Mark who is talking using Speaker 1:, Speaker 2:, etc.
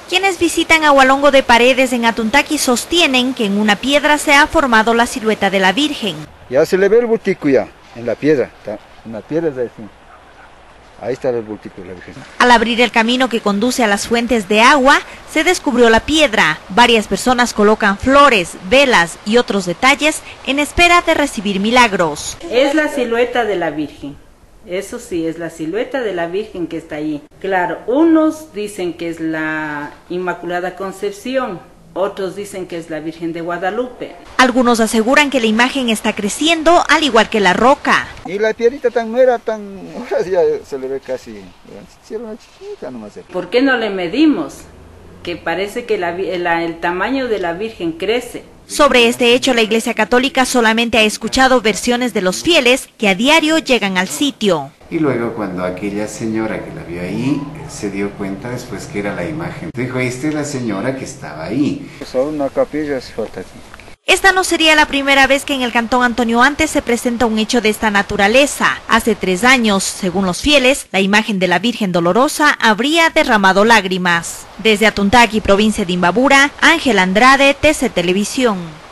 Speaker 1: Quienes visitan a Hualongo de Paredes en Atuntaqui sostienen que en una piedra se ha formado la silueta de la Virgen.
Speaker 2: Ya se le ve el bultico ya, en la piedra, en la piedra de aquí. Ahí está el bultico de la Virgen.
Speaker 1: Al abrir el camino que conduce a las fuentes de agua, se descubrió la piedra. Varias personas colocan flores, velas y otros detalles en espera de recibir milagros.
Speaker 3: Es la silueta de la Virgen. Eso sí, es la silueta de la Virgen que está ahí. Claro, unos dicen que es la Inmaculada Concepción, otros dicen que es la Virgen de Guadalupe.
Speaker 1: Algunos aseguran que la imagen está creciendo, al igual que la roca.
Speaker 2: Y la piedrita no era tan, ahora ya se le ve casi, era una chiquita nomás.
Speaker 3: ¿Por qué no le medimos? Que parece que el tamaño de la Virgen crece.
Speaker 1: Sobre este hecho, la Iglesia Católica solamente ha escuchado versiones de los fieles que a diario llegan al sitio.
Speaker 4: Y luego cuando aquella señora que la vio ahí, se dio cuenta después que era la imagen. Dijo, esta es la señora que estaba ahí.
Speaker 2: Solo una capilla se falta aquí.
Speaker 1: Esta no sería la primera vez que en el Cantón Antonio Antes se presenta un hecho de esta naturaleza. Hace 3 años, según los fieles, la imagen de la Virgen Dolorosa habría derramado lágrimas. Desde Atuntaqui, provincia de Imbabura, Ángel Andrade, TC Televisión.